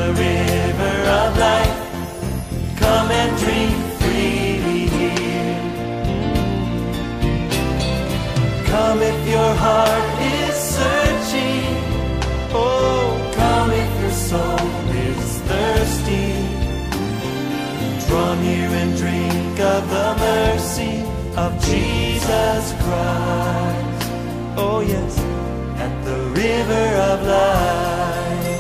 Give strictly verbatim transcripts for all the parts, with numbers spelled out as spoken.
a river of life. Come and drink freely here. Come if your heart is searching. Oh, come if your soul is thirsty. Draw near and drink of the mercy of Jesus Christ. Oh yes, at the river of life.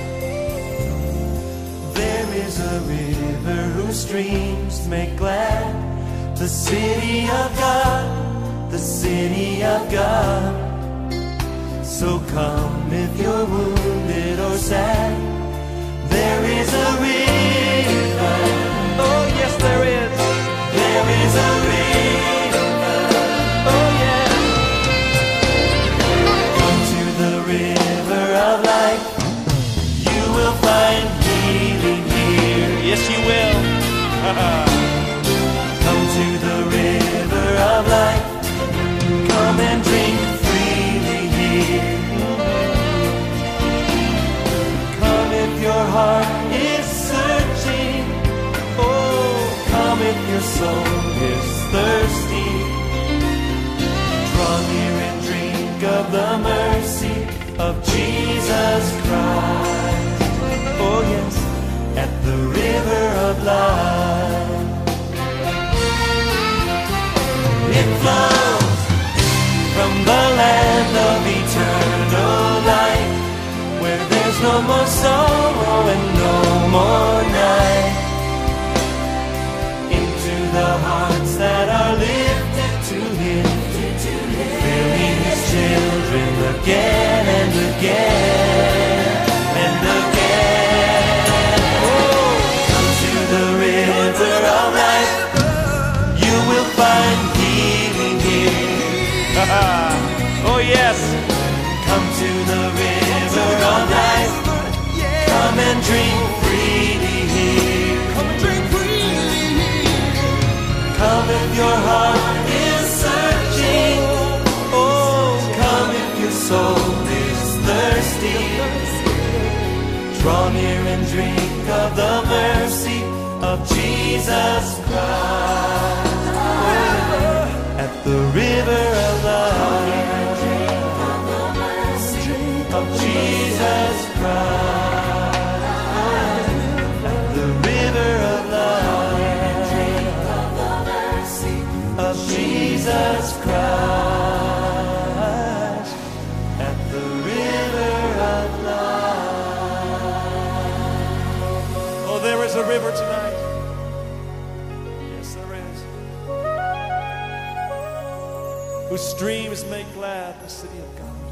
There is a river whose streams make glad the city of God, the city of God. So come if you're wounded or sad. There is a river. Oh yes, there is. There is a river. Oh yeah. Come to the river of life. You will find healing here. Yes, you will. Come to the river of life. Come and drink freely here. Come if your heart is searching. Oh, come if your soul is thirsty. Draw near and drink of the mercy of Jesus Christ. Oh yes, at the river of life. It flows from the land of eternal light, where there's no more sorrow and no more night. Into the hearts that are lifted to Him, filling His children again and again and again. Oh, come to the river of life. You will find healing here. Oh yes. Come to the river of life. Come and drink freely here. Come and drink freely here. Come if your heart is searching. Oh, come if your soul is thirsty. Draw near and drink of the mercy of Jesus Christ. At the river of life. Of Jesus Christ, at the river of life, of Jesus Christ, at the river of life. Oh, there is a river tonight. Yes, there is. Whose streams make glad the city of God.